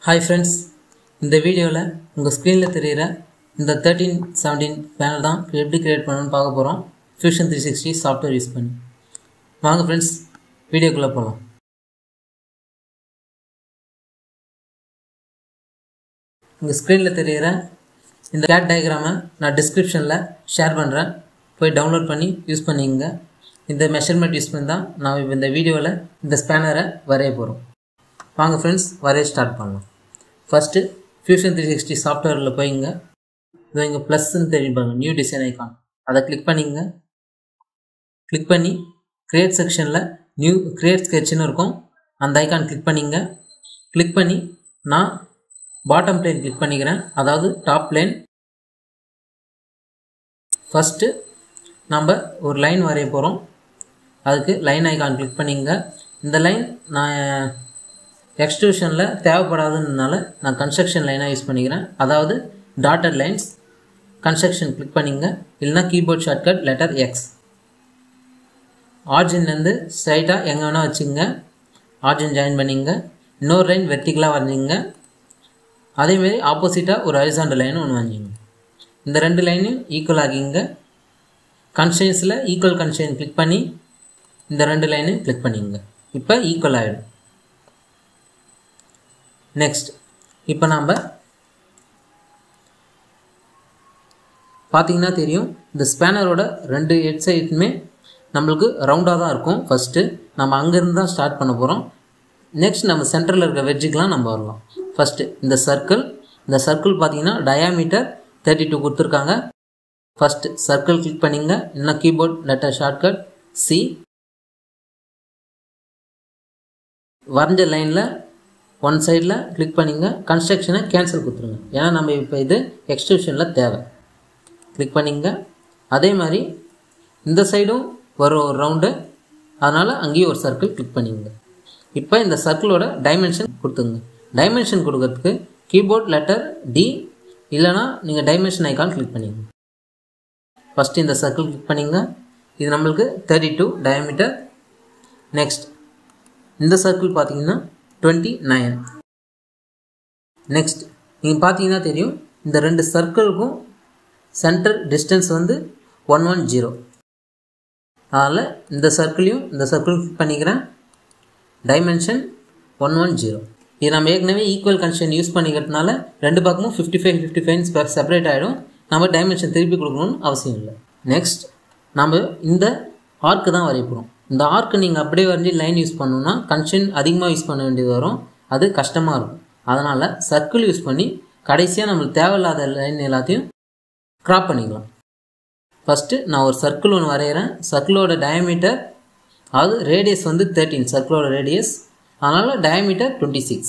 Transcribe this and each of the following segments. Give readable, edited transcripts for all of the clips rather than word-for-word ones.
Hi friends, இந்த வீடியோவில் உங்கள் ஸ்க்ரீனில் தெரிகிற இந்த 1317 பேனல் தான் எப்படி கிரியேட் பண்ணணும்னு பார்க்க போகிறோம். Fusion 360 சாஃப்ட்வேர் யூஸ் பண்ணி. வாங்க ஃப்ரெண்ட்ஸ், வீடியோக்குள்ளே போகலாம். உங்கள் ஸ்க்ரீனில் தெரிகிற இந்த கேட் டயக்ராமை நான் டிஸ்கிரிப்ஷனில் ஷேர் பண்ணுறேன். போய் டவுன்லோட் பண்ணி யூஸ் பண்ணிங்க. இந்த மெஷர்மெண்ட் யூஸ் பண்ணி தான் நான் இப்போ இந்த வீடியோவில் இந்த ஸ்பேனரை வரைய போகிறோம். வாங்க ஃப்ரெண்ட்ஸ், வரைய ஸ்டார்ட் பண்ணலாம். ஃபஸ்ட்டு Fusion 360 சாஃப்ட்வேரில் போய்ங்க. இது இங்கே ப்ளஸ்ன்னு தெரியுப்பாங்க, நியூ டிசைன் ஐக்கான், அதை கிளிக் பண்ணிங்க. கிளிக் பண்ணி கிரியேட் செக்ஷனில் நியூ கிரியேட் ஸ்கெட்ச்னு இருக்கும், அந்த ஐக்கான் கிளிக் பண்ணிங்க. கிளிக் பண்ணி நான் பாட்டம் பிளேன் கிளிக் பண்ணிக்கிறேன், அதாவது டாப் பிளேன். ஃபஸ்ட்டு நம்ம ஒரு லைன் வரைய போகிறோம். அதுக்கு லைன் ஐக்கான் கிளிக் பண்ணிங்க. இந்த லைன் நான் எக்ஸ்ட்ரூஷனில் தேவைப்படாதுனால நான் கன்ஸ்ட்ரக்ஷன் லைனாக யூஸ் பண்ணிக்கிறேன், அதாவது டாட்டட் லைன்ஸ். கன்ஸ்ட்ரக்ஷன் கிளிக் பண்ணிங்க, இல்லைனா கீபோர்ட் ஷார்ட்கட் லெட்டர் எக்ஸ். ஆர்ஜின்லேருந்து ஸ்ட்ரைட்டாக எங்கே வேணால் வச்சுங்க. ஆர்ஜின் ஜாயின் பண்ணிங்க. இன்னொரு லைன் வெர்டிக்கலாக வரைஞ்சிங்க. அதேமாரி ஆப்போசிட்டாக ஒரு ஹரிசாண்டல் லைன் ஒன்று வரைஞ்சிங்க. இந்த ரெண்டு லைனையும் ஈக்குவல் ஆகிங்க. கன்ஸ்ட்ரெயின்ஸில் ஈக்குவல் கன்ஸ்ட்ரெயின் கிளிக் பண்ணி இந்த ரெண்டு லைனையும் கிளிக் பண்ணிங்க. இப்போ ஈக்குவல் ஆகிடும். நெக்ஸ்ட், இப்போ நாம் பார்த்தீங்கன்னா தெரியும், இந்த ஸ்பேனரோட ரெண்டு ஹெட் சைடுமே நம்மளுக்கு ரவுண்டாக தான் இருக்கும். ஃபஸ்ட்டு நம்ம அங்கேருந்து தான் ஸ்டார்ட் பண்ண போகிறோம். நெக்ஸ்ட் நம்ம சென்டரில் இருக்க வெட்ஜுக்கெலாம் நம்ம வரலாம். ஃபஸ்ட்டு இந்த சர்க்கிள் பார்த்தீங்கன்னா டயாமீட்டர் 32 கொடுத்துருக்காங்க. ஃபஸ்ட்டு சர்க்கிள் கிளிக் பண்ணிங்க, இல்லைனா கீபோர்ட் லெட்டர் ஷார்ட்கட் சி. வரைஞ்ச லைனில் ஒன் சைடில் கிளிக் பண்ணிங்க. கன்ஸ்ட்ரக்ஷனை கேன்சல் கொடுத்துருங்க, ஏன்னா நம்ம இப்போ இது எக்ஸ்ட்ரூஷனில் தேவை. கிளிக் பண்ணிங்க. அதே மாதிரி இந்த சைடும் வரும் ஒரு ரவுண்டு, அதனால் அங்கேயும் ஒரு சர்க்கிள் கிளிக் பண்ணிங்க. இப்போ இந்த சர்க்கிளோட டைமென்ஷன் கொடுத்துங்க. டைமென்ஷன் கொடுக்கறதுக்கு கீபோர்ட் லெட்டர் டி, இல்லைனா நீங்கள் டைமென்ஷன் ஐக்கான் கிளிக் பண்ணிங்க. ஃபஸ்ட்டு இந்த சர்க்கிள் கிளிக் பண்ணிங்க. இது நம்மளுக்கு 32 டயாமீட்டர். நெக்ஸ்ட் இந்த சர்க்கிள் பார்த்தீங்கன்னா 29. நெக்ஸ்ட் நீங்கள் பார்த்தீங்கன்னா தெரியும், இந்த ரெண்டு சர்க்கிளுக்கும் சென்டர் டிஸ்டன்ஸ் வந்து 110. அதனால் இந்த சர்க்கிளையும் இந்த சர்க்கிள் கிளிக் பண்ணிக்கிறேன். டைமென்ஷன் 110. இது நம்ம ஏற்கனவே ஈக்குவல் கன்ஸ்ட்ரெயின் யூஸ் பண்ணிக்கிறதுனால ரெண்டு பக்கமும் 55 செப்பரேட் ஆகிடும். நம்ம டைமென்ஷன் திருப்பி கொடுக்கணும்னு அவசியம் இல்லை. நெக்ஸ்ட் நம்ம இந்த ஆர்க்கு தான் வரைய போகிறோம். இந்த ஆர்க்கு நீங்கள் அப்படியே வரைஞ்சி லைன் யூஸ் பண்ணணுன்னா கன்ஸ்ட்ரெயின் அதிகமாக யூஸ் பண்ண வேண்டியது வரும், அது கஷ்டமாக இருக்கும். அதனால் சர்க்கிள் யூஸ் பண்ணி கடைசியாக நம்மளுக்கு தேவையில்லாத லைன் எல்லாத்தையும் க்ராப் பண்ணிக்கலாம். ஃபஸ்ட்டு நான் ஒரு சர்க்கிள் ஒன்று வரைகிறேன். சர்க்கிளோட டயாமீட்டர், அதாவது ரேடியஸ் வந்து 13, சர்க்கிளோட ரேடியஸ், அதனால் டயாமீட்டர் 26.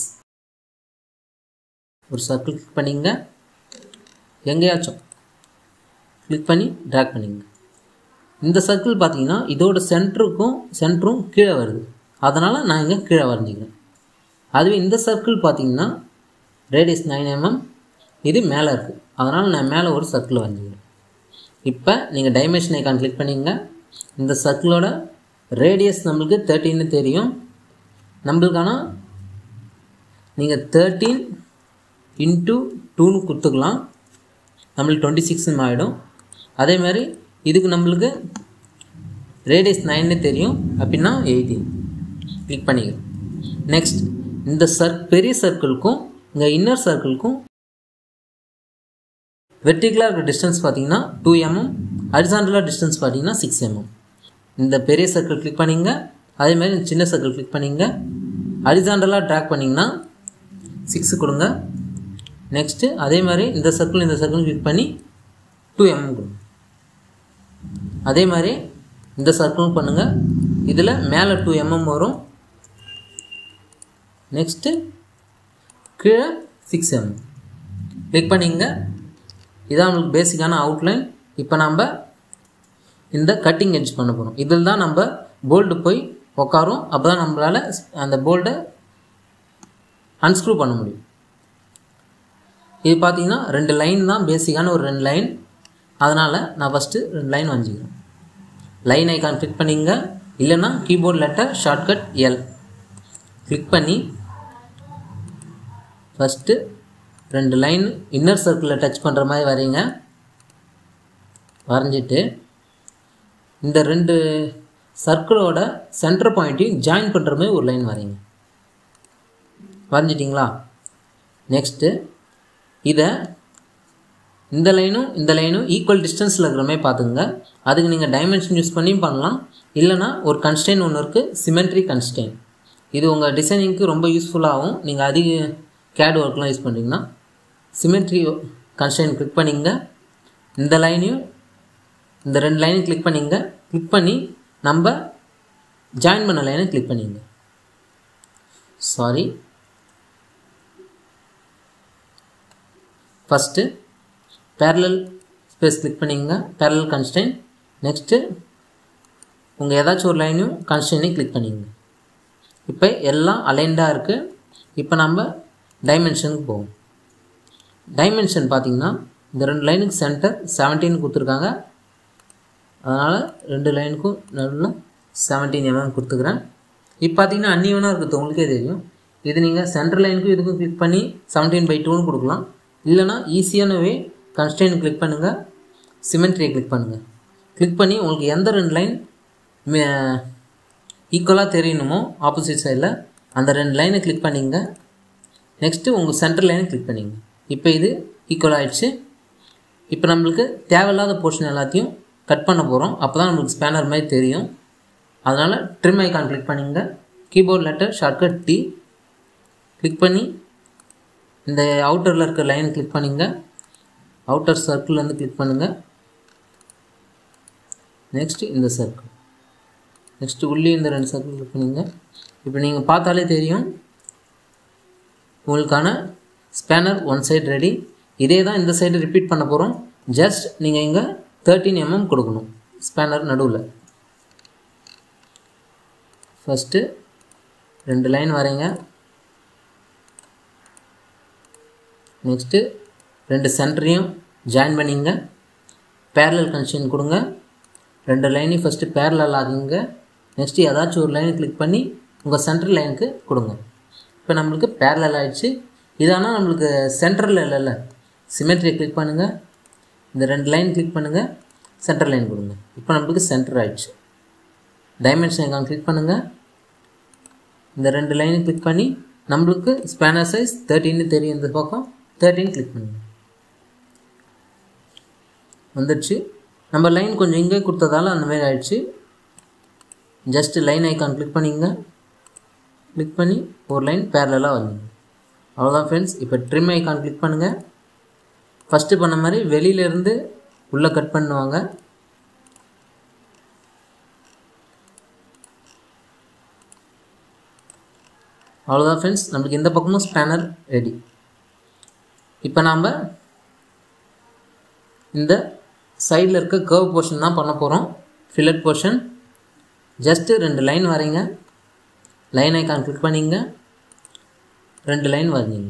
ஒரு சர்க்கிள் கிளிக் பண்ணிங்க. எங்கேயாச்சும் கிளிக் பண்ணி ட்ராக் பண்ணிங்க. இந்த சர்க்கிள் பார்த்தீங்கன்னா இதோட சென்டரும் கீழே வருது, அதனால் நான் இங்கே கீழே வரைஞ்சிக்கிறேன். அதுவே இந்த சர்க்கிள் பார்த்தீங்கன்னா ரேடியஸ் 9 mm, இது மேலே இருக்குது, அதனால் நான் மேலே ஒரு சர்க்கிள் வரைஞ்சிக்கிறேன். இப்போ நீங்கள் டைமென்ஷன் ஐக்கான் கிளிக் பண்ணிங்க. இந்த சர்க்கிளோட ரேடியஸ் நம்மளுக்கு 13 தெரியும். நம்மளுக்கான நீங்கள் 13 × 2 கொடுத்துக்கலாம், நம்மளுக்கு 26 ஆகிடும். அதே மாதிரி இதுக்கு நம்மளுக்கு ரேடியஸ் 9 தெரியும், அப்படின்னா 18. கிளிக் பண்ணிக்கிறோம். நெக்ஸ்ட் இந்த பெரிய சர்க்கிளுக்கும் இங்கே இன்னர் சர்க்கிளுக்கும் வெர்டிகலாக இருக்கிற டிஸ்டன்ஸ் பார்த்தீங்கன்னா 2 mm, ஹரிசாண்டலாக டிஸ்டன்ஸ் பார்த்தீங்கன்னா 6 mm. இந்த பெரிய சர்க்கிள் கிளிக் பண்ணிங்க. அதே மாதிரி இந்த சின்ன சர்க்கிள் கிளிக் பண்ணிங்க. ஹரிசாண்டலாக ட்ராக் பண்ணிங்கன்னா 6 கொடுங்க. நெக்ஸ்ட்டு அதே மாதிரி இந்த சர்க்கிள் கிளிக் பண்ணி 2 mm கொடுங்க. அதே மாதிரி இந்த சர்க்கிளும் பண்ணுங்கள். இதில் மேலே 2 mm வரும். நெக்ஸ்ட்டு கீழே 6 mm கிளிக் பண்ணிங்க. இதான் நம்மளுக்கு பேசிக்கான அவுட்லைன். இப்போ நம்ம இந்த கட்டிங் எட்ஜ் பண்ண போகிறோம். இதில் தான் நம்ம போல்டு போய் உட்காரும், அப்போ தான் நம்மளால் அந்த போல்டை அன்ஸ்க்ரூ பண்ண முடியும். இது பார்த்தீங்கன்னா 2 லைன் தான், பேசிக்கான ஒரு 2 லைன். அதனால் நான் ஃபஸ்ட்டு 2 லைன் வரைஞ்சிக்கிறேன். லைன் ஐக்கான் கிளிக் பண்ணிங்க, இல்லைன்னா keyboard letter shortcut L click பண்ணி ஃபஸ்ட்டு 2 லைன் இன்னர் சர்க்கிளில் டச் பண்ணுற மாதிரி வரைங்க. வரைஞ்சிட்டு இந்த 2 சர்க்கிளோட சென்டர் பாயிண்ட்டையும் ஜாயின் பண்ணுற மாதிரி ஒரு லைன் வரைங்க. வரைஞ்சிட்டிங்களா? நெக்ஸ்ட்டு இதை இந்த லைனும் ஈக்குவல் டிஸ்டன்ஸில் இருக்கிற மாதிரி பார்த்துக்குங்க. அதுக்கு நீங்கள் டைமென்ஷன் யூஸ் பண்ணியும் பண்ணலாம், இல்லைனா ஒரு கன்ஸ்ட்ரெயின் ஒன்று இருக்குது, சிமெட்ரி கன்ஸ்ட்ரெயின். இது உங்கள் டிசைனிங்க்கு ரொம்ப யூஸ்ஃபுல்லாகும். நீங்கள் அதிக கேட் ஒர்க்லாம் யூஸ் பண்ணுறீங்கன்னா சிமெட்ரி கன்ஸ்ட்ரெயின் கிளிக் பண்ணிங்க. இந்த லைனையும் இந்த 2 லைனையும் கிளிக் பண்ணிங்க. கிளிக் பண்ணி நம்ம ஜாயின் பண்ண லைனை கிளிக் பண்ணிங்க. ஃபஸ்ட்டு பேரலல் ஸ்பேஸ் கிளிக் பண்ணிங்க, பேரலல் கன்ஸ்ட்ரெயின். நெக்ஸ்ட்டு உங்கள் ஏதாச்சும் ஒரு லைனையும் கன்ஸ்ட்ரெயினையும் கிளிக் பண்ணிங்க. இப்போ எல்லாம் அலைன்டாக இருக்குது. இப்போ நம்ம டைமென்ஷனுக்கு போவோம். டைமென்ஷன் பார்த்திங்கன்னா இந்த 2 லைனுக்கு சென்டர் 17 கொடுத்துருக்காங்க. அதனால் 2 லைனுக்கும் நடுவில் 17 mm கொடுத்துக்கிறேன். இப்போ பார்த்திங்கன்னா அன்னிவனாக இருக்குது, உங்களுக்கே தெரியும். இது நீங்கள் சென்டர் லைனுக்கும் இதுக்கும் கிளிக் பண்ணி 17/2 கொடுக்கலாம். இல்லைனா ஈஸியான வே கன்ஸ்ட்ரெயின் கிளிக் பண்ணுங்கள், சிமெட்ரியை கிளிக் பண்ணுங்கள். கிளிக் பண்ணி உங்களுக்கு எந்த 2 லைன் ஈக்குவலாக தெரியணுமோ ஆப்போசிட் சைடில் அந்த 2 லைனை கிளிக் பண்ணிங்க. நெக்ஸ்ட்டு உங்கள் சென்டர் லைனை கிளிக் பண்ணிங்க. இப்போ இது ஈக்குவல் ஆகிடுச்சு. இப்போ நம்மளுக்கு தேவையில்லாத போர்ஷன் எல்லாத்தையும் கட் பண்ண போகிறோம். அப்போ தான் நம்மளுக்கு ஸ்பேனர் மாதிரி தெரியும். அதனால் ட்ரிம் ஐக்கான் கிளிக் பண்ணிங்க. Keyboard letter shortcut T click பண்ணி இந்த அவுட்டரில் இருக்க லைன் கிளிக் பண்ணிங்க. அவுட்டர் சர்க்கிள்லேருந்து கிளிக் பண்ணுங்கள். நெக்ஸ்ட்டு இந்த சர்க்கிள், நெக்ஸ்ட்டு உள்ளே இந்த 2 சர்க்கிள் கிளிக் பண்ணிங்க. இப்போ நீங்கள் பார்த்தாலே தெரியும் உங்களுக்கான ஸ்பேனர் ஒன் சைடு ரெடி. இதே தான் இந்த சைடு ரிப்பீட் பண்ண போகிறோம். ஜஸ்ட் நீங்கள் இங்கே 13 mm கொடுக்கணும் ஸ்பேனர் நடுவில். ஃபஸ்ட்டு 2 லைன் வரைங்க. நெக்ஸ்ட்டு 2 சென்டரையும் ஜாயின் பண்ணிங்க. பேரலல் கன்ஸ்ட்ரெயின் கொடுங்க. 2 லைனையும் ஃபஸ்ட்டு பேரலல் ஆகுங்க. நெக்ஸ்ட்டு ஏதாச்சும் ஒரு லைனை கிளிக் பண்ணி உங்கள் சென்டர் லைனுக்கு கொடுங்க. இப்போ நம்மளுக்கு பேரலல் ஆகிடுச்சு. இதானால் நம்மளுக்கு சென்டரில் இல்லைல்ல, சிமெட்ரியை கிளிக் பண்ணுங்கள். இந்த 2 லைன் கிளிக் பண்ணுங்கள், சென்டர் லைன் கொடுங்க. இப்போ நம்மளுக்கு சென்டர் ஆகிடுச்சு. டைமென்ஷன் ஐகான் கிளிக் பண்ணுங்கள். இந்த 2 லைனை கிளிக் பண்ணி நம்மளுக்கு ஸ்பேனர் சைஸ் 13 தெரியும். இந்த பக்கம் 13 கிளிக் பண்ணுங்கள். வந்துடுச்சு. நம்ம லைன் கொஞ்சம் இங்கே கொடுத்ததால அந்த மாதிரி ஆயிடுச்சு. ஜஸ்ட் லைன் ஐக்கான் கிளிக் பண்ணிங்க. கிளிக் பண்ணி ஒரு லைன் பேரலாக வந்துங்க. அவ்வளோதான் ஃப்ரெண்ட்ஸ். இப்போ ட்ரிம் ஐக்கான் கிளிக் பண்ணுங்கள். ஃபஸ்ட்டு பண்ண மாதிரி வெளியிலேருந்து உள்ளே கட் பண்ணுவாங்க. அவ்வளோதான் ஃப்ரெண்ட்ஸ், நம்மளுக்கு இந்த பக்கமும் ஸ்பேனர் ரெடி. இப்போ நாம் இந்த சைடில் இருக்க கர்வ் போர்ஷன் தான் பண்ண போகிறோம். Fillet portion. ஜஸ்ட்டு 2 லைன் வரைங்க. லைன் ஐக்கான் கிளிக் பண்ணிங்க. 2 லைன் வரைஞ்சிங்க.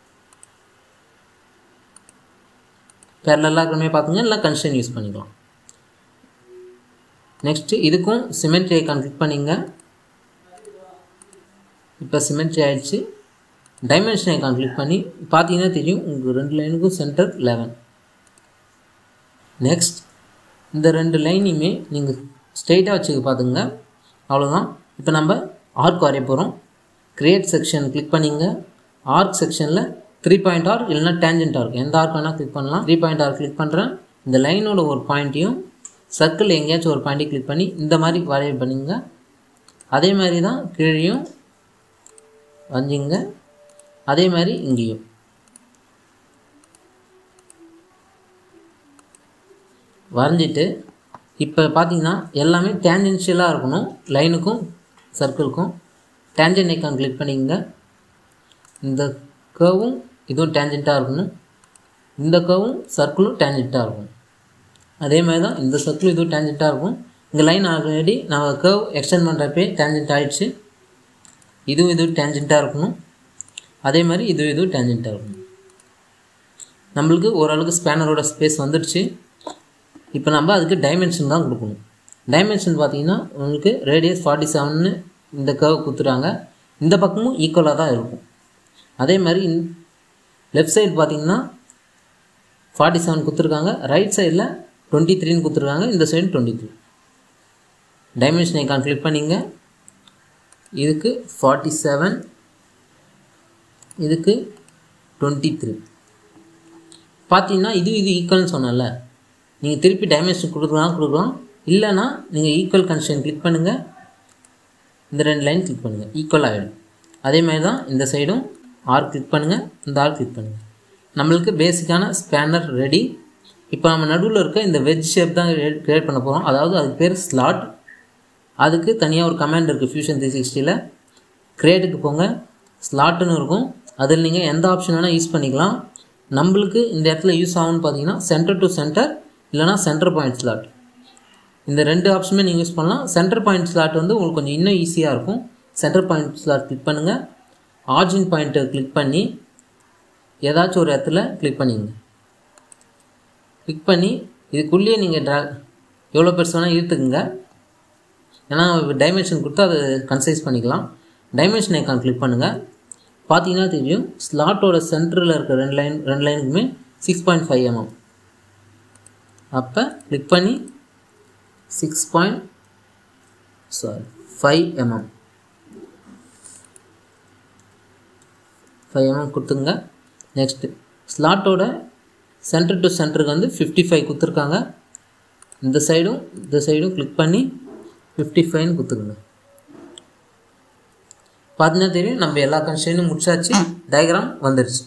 பேரலலாக இருக்கிறமே பார்த்துங்க, இல்லை கன்ஸ்ட்ரெயின் யூஸ் பண்ணிக்கலாம். நெக்ஸ்ட்டு இதுக்கும் சிமெட்ரி ஐக்கான் கிளிக் பண்ணிங்க. இப்போ சிமெட்ரி ஆகிடுச்சு. டைமென்ஷன் ஐக்கான் கிளிக் பண்ணி பார்த்தீங்கன்னா தெரியும் உங்களுக்கு 2 லைனுக்கும் சென்டர் 11. நெக்ஸ்ட் இந்த 2 லைனையுமே நீங்கள் ஸ்ட்ரெயிட்டாக வச்சுக்க பார்த்துங்க. அவ்வளோதான். இப்போ நம்ம ஆர்க் வரைய போகிறோம். கிரியேட் செக்ஷன் கிளிக் பண்ணிங்க. ஆர்க் செக்ஷனில் 3 பாயிண்ட் ஆர்க் இல்லைனா டேஞ்சன்ட் ஆர்க், எந்த ஆர்க் வேணால் கிளிக் பண்ணலாம். 3 பாயிண்ட் ஆர்க் கிளிக் பண்ணுறேன். இந்த லைனோட ஒரு பாயிண்ட்டையும் சர்க்கிள் எங்கேயாச்சும் ஒரு பாயிண்ட்டையும் கிளிக் பண்ணி இந்த மாதிரி வரைய பண்ணிங்க. அதே மாதிரி தான் கீழேயும் வரைஞ்சிங்க. அதே மாதிரி இங்கேயும். வரைஞ்சிட்டு இப்போ பார்த்தீங்கன்னா எல்லாமே டேஞ்சென்ஷியலாக இருக்கணும். லைனுக்கும் சர்க்கிளுக்கும் டேஞ்சன்ட் ஐக்கான் கிளிக் பண்ணிங்க. இந்த கர்வும் இதுவும் டேஞ்சென்ட்டாக இருக்கணும். இந்த கர்வும் சர்க்கிளும் டேஞ்சென்ட்டாக இருக்கும். அதே மாதிரி தான் இந்த சர்க்கிளும் இதுவும் டேஞ்சென்ட்டாக இருக்கும். இந்த லைன் ஆல்ரெடி நம்ம கர்வ் எக்ஸ்டெண்ட் பண்ணுறப்பே டேஞ்சென்ட் ஆகிடுச்சு. இதுவும் டேஞ்சென்ட்டாக இருக்கணும். அதே மாதிரி இதுவும் டேஞ்சென்ட்டாக இருக்கணும். நம்மளுக்கு ஓரளவுக்கு ஸ்பேனரோட ஸ்பேஸ் வந்துடுச்சு. இப்போ நம்ம அதுக்கு டைமென்ஷன் தான் கொடுக்கணும். டைமென்ஷன் பார்த்தீங்கன்னா உங்களுக்கு ரேடியஸ் 47ன்னு இந்த கர்வ் கொடுத்துட்டாங்க. இந்த பக்கமும் ஈக்குவலாக தான் இருக்கும். அதே மாதிரி லெஃப்ட் சைடு பார்த்தீங்கன்னா 47 கொடுத்துருக்காங்க, ரைட் சைடில் 23ன்னு கொடுத்துருக்காங்க, இந்த சைடு 23. டைமென்ஷன் ஐக்கான் கிளிக் பண்ணிங்க. இதுக்கு 47, இதுக்கு 23. பார்த்தீங்கன்னா இது ஈக்குவல்னு சொன்னல, நீங்கள் திருப்பி டைமென்ஷன் கொடுக்கலாம், இல்லைனா நீங்கள் ஈக்குவல் கன்ஸ்ட்ரெயின்ட் கிளிக் பண்ணுங்கள், இந்த 2 லைன் கிளிக் பண்ணுங்கள், ஈக்குவல் ஆகிடும். அதே மாதிரி தான் இந்த சைடும் ஆர் கிளிக் பண்ணுங்கள், இந்த ஆர் கிளிக் பண்ணுங்கள். நம்மளுக்கு பேசிக்கான ஸ்பேனர் ரெடி. இப்போ நம்ம நடுவில் இருக்க இந்த வெஜ் ஷேப் தான் கிரியேட் பண்ண போகிறோம். அதாவது அதுக்கு பேர் ஸ்லாட். அதுக்கு தனியாக ஒரு கமாண்ட் இருக்குது Fusion 360ல். கிரியேட்டுக்கு போங்க, ஸ்லாட்டுன்னு இருக்கும். அதில் நீங்கள் எந்த ஆப்ஷன் வேணால் யூஸ் பண்ணிக்கலாம். நம்மளுக்கு இந்த இடத்துல யூஸ் ஆகும்னு பார்த்தீங்கன்னா சென்டர் டு சென்டர், இல்லைனா சென்டர் பாயிண்ட் ஸ்லாட். இந்த 2 ஆப்ஷனுமே நீங்கள் யூஸ் பண்ணலாம். சென்டர் பாயிண்ட் ஸ்லாட் வந்து உங்களுக்கு கொஞ்சம் இன்னும் ஈஸியாக இருக்கும். சென்டர் பாயிண்ட் ஸ்லாட் கிளிக் பண்ணுங்கள். ஆர்ஜின் பாயிண்ட்டை கிளிக் பண்ணி ஏதாச்சும் ஒரு இடத்துல கிளிக் பண்ணிங்க. கிளிக் பண்ணி இதுக்குள்ளேயே நீங்கள் எவ்வளோ பெருசு வேணால் இழுத்துக்குங்க. ஏன்னா டைமென்ஷன் கொடுத்து அதை கன்சைஸ் பண்ணிக்கலாம். டைமென்ஷன் ஐக்கான் கிளிக் பண்ணுங்கள். பார்த்தீங்கன்னா தெரியும், ஸ்லாட்டோட சென்டரில் இருக்க 2 லைனுக்குமே 6.5 mm. அப்போ கிளிக் பண்ணி 5 mm கொடுத்துங்க. நெக்ஸ்ட்டு ஸ்லாட்டோட சென்டர் டு சென்டருக்கு வந்து 55 கொடுத்துருக்காங்க. இந்த சைடும் கிளிக் பண்ணி 55ன்னு கொடுத்துருங்க. பார்த்தீங்கன்னா தெரியும், நம்ம எல்லா கன்ஸ்ட்ரெயினும் முடிச்சாச்சு. டயக்ராம் வந்துருச்சு.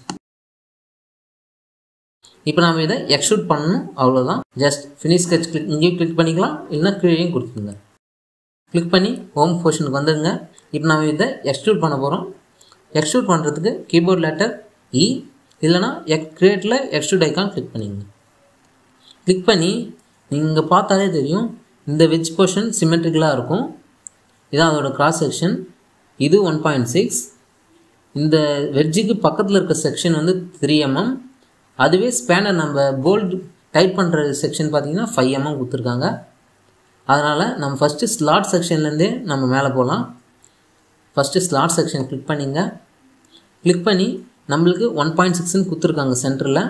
இப்போ நம்ம இதை எக்ஸ்ட்ரூட் பண்ணணும், அவ்வளோதான். ஜஸ்ட் ஃபினிஷ் ஸ்கெட்ச் கிளிக் இங்கேயும் கிளிக் பண்ணிக்கலாம், இல்லைனா கீழேயும் கொடுத்துருங்க. கிளிக் பண்ணி ஹோம் போர்ஷனுக்கு வந்துடுங்க. இப்போ நம்ம இதை எக்ஸ்ட்ரூட் பண்ண போகிறோம். எக்ஸ்ட்ரூட் பண்ணுறதுக்கு கீபோர்ட் லெட்டர் இ, இல்லைனா கிரியேட்டில் எக்ஸ்ட்ரூட் ஐக்கான் கிளிக் பண்ணிங்க. கிளிக் பண்ணி நீங்கள் பார்த்தாலே தெரியும், இந்த வெஜ் போர்ஷன் சிமெட்ரிக்கலாக இருக்கும். இதான் அதோட கிராஸ் செக்ஷன். இது 1.6. இந்த வெஜ்ஜுக்கு பக்கத்தில் இருக்க செக்ஷன் வந்து 3 mm. அதுவே ஸ்பேனர் நம்ம போல்டு டைட் பண்ணுற செக்ஷன் பார்த்தீங்கன்னா 5 mm கொடுத்துருக்காங்க. அதனால் நம்ம ஃபஸ்ட்டு ஸ்லாட் செக்ஷன்லேருந்தே நம்ம மேலே போகலாம். ஃபஸ்ட்டு ஸ்லாட் செக்ஷன் கிளிக் பண்ணிங்க. கிளிக் பண்ணி நம்மளுக்கு 1.6ன்னு கொடுத்துருக்காங்க. சென்டரில்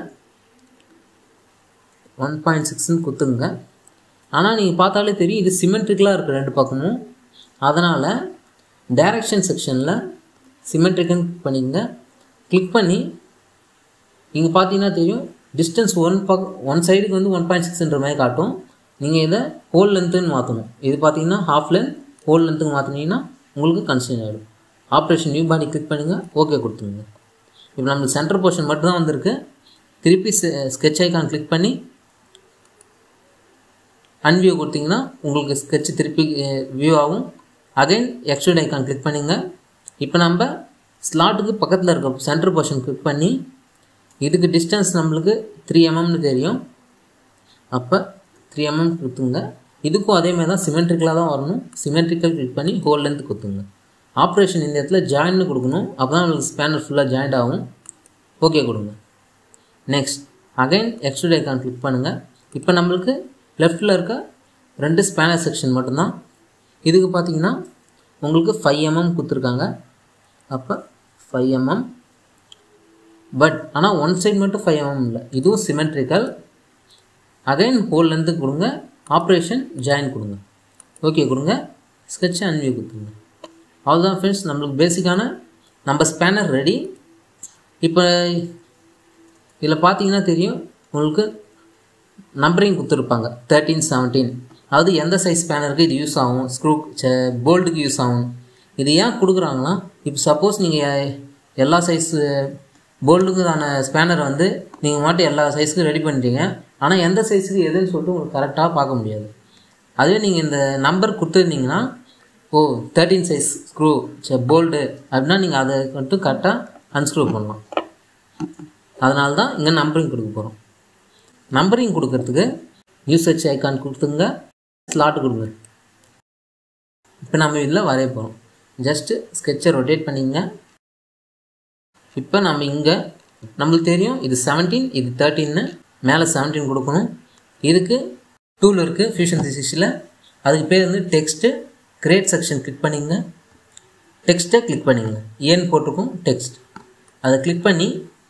1.6ன்னு கொடுத்துருங்க. ஆனால் நீங்கள் பார்த்தாலே தெரியும், இது சிமெட்ரிக்கலாக இருக்குது 2 பக்கமும். அதனால் டைரக்ஷன் செக்ஷனில் சிமெட்ரிக்கன்னு பண்ணிங்க. கிளிக் பண்ணி இங்கே பார்த்தீங்கன்னா தெரியும், டிஸ்டன்ஸ் ஒன் சைடுக்கு வந்து 1.6ன்ற மாதிரி காட்டும். நீங்கள் இதை ஹோல் லென்த்துன்னு மாற்றணும். இது பார்த்தீங்கன்னா ஹாஃப் லென்த், ஹோல் லென்த்துக்கு மாற்றினீங்கன்னா உங்களுக்கு கன்ஸ்ட்ரெயின் ஆகிடும். ஆப்ரேஷன் நியூ பாடி கிளிக் பண்ணுங்கள், ஓகே கொடுத்துருங்க. இப்போ நம்மளுக்கு சென்டர் போர்ஷன் மட்டும்தான் வந்திருக்கு. திருப்பி ஸ்கெட்ச் ஐக்கான் கிளிக் பண்ணி அன்வியூ கொடுத்தீங்கன்னா உங்களுக்கு ஸ்கெட்ச் திருப்பி வியூ ஆகும். அகைன் எக்ஸ்ட்ரூட் ஐக்கான் கிளிக் பண்ணிங்க. இப்போ நம்ம ஸ்லாட்டுக்கு பக்கத்தில் இருக்க சென்டர் போர்ஷன் கிளிக் பண்ணி இதுக்கு டிஸ்டன்ஸ் நம்மளுக்கு 3 mmன்னு தெரியும். அப்போ 3 mm கொடுத்துங்க. இதுக்கும் அதேமாதிரி தான் சிமெட்ரிக்கலாக தான் வரணும். சிமெட்ரிக்கல் கிளிக் பண்ணி ஹோல் லென்த் கொடுத்துங்க. ஆப்ரேஷன் இந்த இடத்துல ஜாயின்னு கொடுக்கணும், அப்போ தான் உங்களுக்கு ஸ்பேனர் ஃபுல்லாக ஜாயிண்ட் ஆகும். ஓகே கொடுங்க. Next again extrude icon click பண்ணுங்கள். இப்போ நம்மளுக்கு லெஃப்ட்டில் இருக்க 2 ஸ்பேனர் செக்ஷன் மட்டும்தான். இதுக்கு பார்த்தீங்கன்னா உங்களுக்கு 5 mm கொடுத்துருக்காங்க. அப்போ 5 mm. பட் ஆனால் ஒன் சைடு மட்டும் 5 mm இல்லை, இதுவும் சிமெட்ரிக்கல். அகைன் ஹோல் லென்த்து கொடுங்க, ஆப்ரேஷன் ஜாயின் கொடுங்க, ஓகே கொடுங்க. ஸ்கெட்ச் அன்வியூ கொடுத்துருங்க. அவ்வளோதான் ஃப்ரெண்ட்ஸ், நம்மளுக்கு பேசிக்கான நம்ம ஸ்பேனர் ரெடி. இப்போ இதில் பார்த்தீங்கன்னா தெரியும், உங்களுக்கு நம்பரிங் கொடுத்துருப்பாங்க 13, 17. அதாவது எந்த சைஸ் ஸ்பேனருக்கு இது யூஸ் ஆகும், ஸ்க்ரூ போல்டுக்கு யூஸ் ஆகும். இது ஏன் கொடுக்குறாங்கன்னா, இப்போ சப்போஸ் நீங்கள் எல்லா சைஸ் போல்டுக்குதான ஸ்பேனர் வந்து நீங்கள் மட்டும் எல்லா சைஸுக்கும் ரெடி பண்ணிட்டீங்க, ஆனால் எந்த சைஸுக்கு எதுன்னு சொல்லிட்டு உங்களுக்கு கரெக்டாக பார்க்க முடியாது. அதுவே நீங்கள் இந்த நம்பர் கொடுத்துருந்தீங்கன்னா, 13 சைஸ் ஸ்க்ரூ போல்டு அப்படின்னா நீங்கள் அதை மட்டும் கரெக்டாக அன்ஸ்க்ரூ பண்ணலாம். அதனால தான் இங்கே நம்பரிங் கொடுக்க போகிறோம். நம்பரிங் கொடுக்கறதுக்கு யூசேஜ் ஐக்கான் கொடுத்துங்க, ஸ்லாட் கொடுங்க. இப்போ நம்ம இதில் வரைய போகிறோம். ஜஸ்ட்டு ஸ்கெட்சை ரொட்டேட் பண்ணிங்க. இப்போ நம்ம இங்கே நம்மளுக்கு தெரியும் இது 17, இது 13ன்னு. மேலே 17 கொடுக்கணும். இதுக்கு டூல் இருக்குது Fusion 360ல். அதுக்கு பேர் வந்து டெக்ஸ்ட்டு. கிரியேட் செக்ஷன் கிளிக் பண்ணிங்க. டெக்ஸ்ட்டை கிளிக் பண்ணிங்க. ஏன்னு போட்டிருக்கும் டெக்ஸ்ட். அதை கிளிக் பண்ணி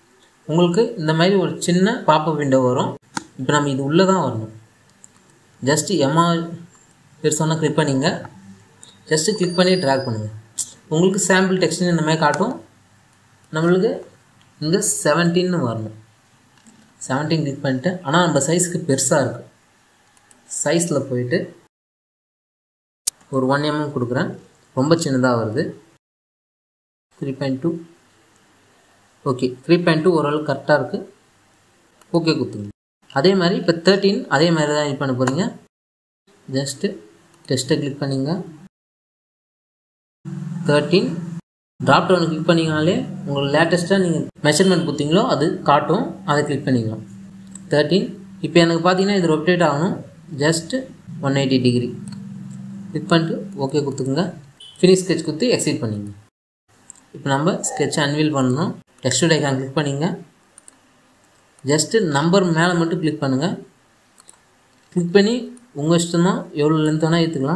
உங்களுக்கு இந்த மாதிரி ஒரு சின்ன பாப்பப் விண்டோ வரும். இப்போ நம்ம இது உள்ளே தான் வரணும். ஜஸ்ட்டு பெருசான கிளிக் பண்ணிங்க. ஜஸ்ட்டு கிளிக் பண்ணி ட்ராக் பண்ணுங்கள். உங்களுக்கு சாம்பிள் டெக்ஸ்ட்னு இந்த மாதிரி காட்டும். நம்மளுக்கு இங்கே 17 வரணும். 17 கிளிக் பண்ணிட்டு, ஆனால் நம்ம சைஸுக்கு பெருசாக இருக்குது. சைஸில் போயிட்டு ஒரு 1 mm கொடுக்குறேன். ரொம்ப சின்னதாக வருது. 3.2 ஓகே. 3.2 ஓரளவுக்கு கரெக்டாக இருக்குது. ஓகே கொடுத்துங்க. அதே மாதிரி இப்போ 13 அதே மாதிரி தான் இது பண்ண போகிறீங்க. ஜஸ்ட்டு டெஸ்ட்டை கிளிக் பண்ணிங்க. 13 ட்ராப் டவுன் கிளிக் பண்ணிங்கனாலே உங்களுக்கு லேட்டஸ்ட்டாக நீங்கள் மெஷர்மெண்ட் கொடுத்தீங்களோ அது காட்டும். அதை கிளிக் பண்ணிக்கலாம். 13 இப்போ எனக்கு பார்த்தீங்கன்னா இது ரொட்டேட் ஆகணும். ஜஸ்ட்டு 180 டிகிரி கிளிக் பண்ணிட்டு ஓகே கொடுத்துக்குங்க. ஃபினிஷ் ஸ்கெட்ச் கொடுத்து எக்ஸிட் பண்ணிங்க. இப்போ நம்ம ஸ்கெட்சை அன்வீல் பண்ணணும். எக்ஸ்ட்ரூட் ஐகான் கிளிக் பண்ணிங்க. ஜஸ்ட்டு நம்பர் மேலே மட்டும் கிளிக் பண்ணுங்கள். கிளிக் பண்ணி உங்கள் இஷ்டம் தான் எவ்வளோ லென்த் வேணால் ஏற்றுக்கலாம்.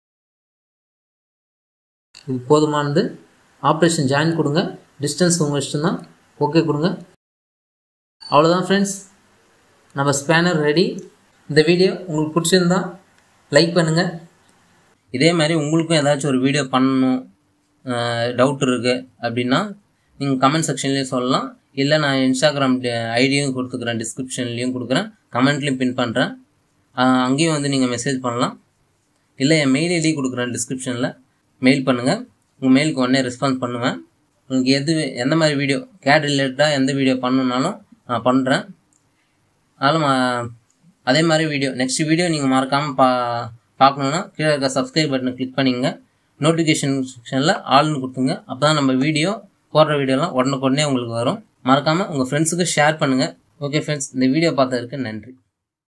இது போதுமானது. ஆப்ரேஷன் ஜாயின் கொடுங்க. டிஸ்டன்ஸ் உங்கள் இஷ்டம் தான். ஓகே கொடுங்க. அவ்வளோதான் ஃப்ரெண்ட்ஸ், நம்ம ஸ்பேனர் ரெடி. இந்த வீடியோ உங்களுக்கு பிடிச்சிருந்தா லைக் பண்ணுங்கள். இதே மாதிரி உங்களுக்கும் ஏதாச்சும் ஒரு வீடியோ பண்ணணும் டவுட் இருக்குது அப்படின்னா நீங்கள் கமெண்ட் செக்ஷன்லேயும் சொல்லலாம். இல்லை நான் இன்ஸ்டாகிராம் ஐடியும் கொடுத்துக்கிறேன், டிஸ்கிரிப்ஷன்லேயும் கொடுக்குறேன், கமெண்ட்லேயும் பின் பண்ணுறேன். அங்கேயும் வந்து நீங்கள் மெசேஜ் பண்ணலாம். இல்லை என் மெயில் ஐடி கொடுக்குறேன் டிஸ்கிரிப்ஷனில். மெயில் பண்ணுங்கள். உங்கள் மெயிலுக்கு உடனே ரெஸ்பான்ஸ் பண்ணுவேன். உங்களுக்கு எந்த மாதிரி வீடியோ கேட் ரிலேட்டடாக எந்த வீடியோ பண்ணணுன்னாலும் நான் பண்ணுறேன். அதனால் அதே மாதிரி நெக்ஸ்ட் வீடியோ நீங்கள் மறக்காமல் பார்க்கணுன்னா கீழே இருக்க சப்ஸ்கிரைப் பட்டனை கிளிக் பண்ணிங்க. நோட்டிஃபிகேஷன் செக்ஷனில் ஆல்னு கொடுத்துங்க. அப்போ தான் நம்ம போடுற வீடியோலாம் உடனுக்குடனே உங்களுக்கு வரும். மறக்காமல் உங்கள் ஃப்ரெண்ட்ஸுக்கு ஷேர் பண்ணுங்கள். ஓகே ஃப்ரெண்ட்ஸ், இந்த வீடியோ பார்த்ததுக்கு நன்றி.